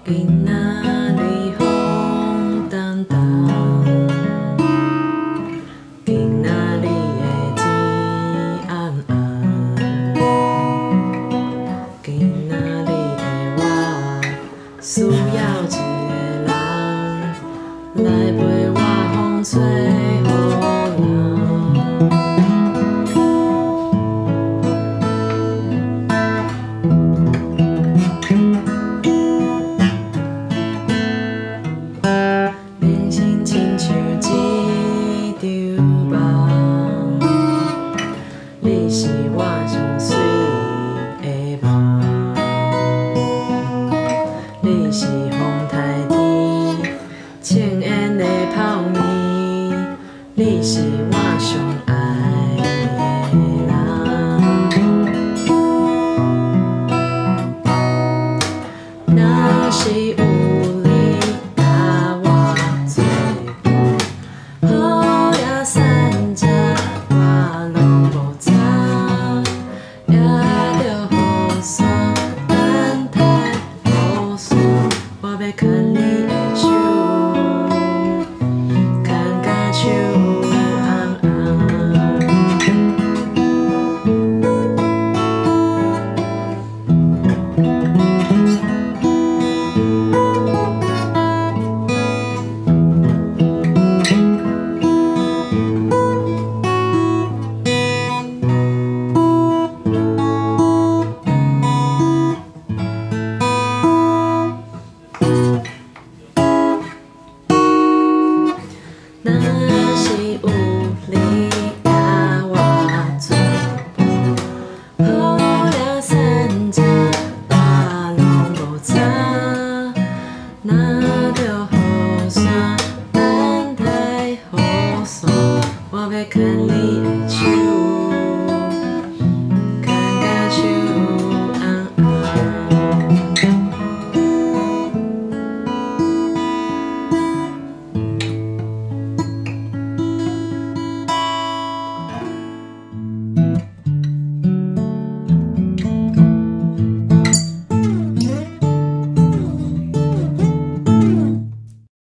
今仔日风淡淡，今仔日的天暗暗，今仔日的我需要一个人来陪我风吹雨淋。 你是我上水的梦，你是风台天青烟的泡面，你是我上爱的人。若是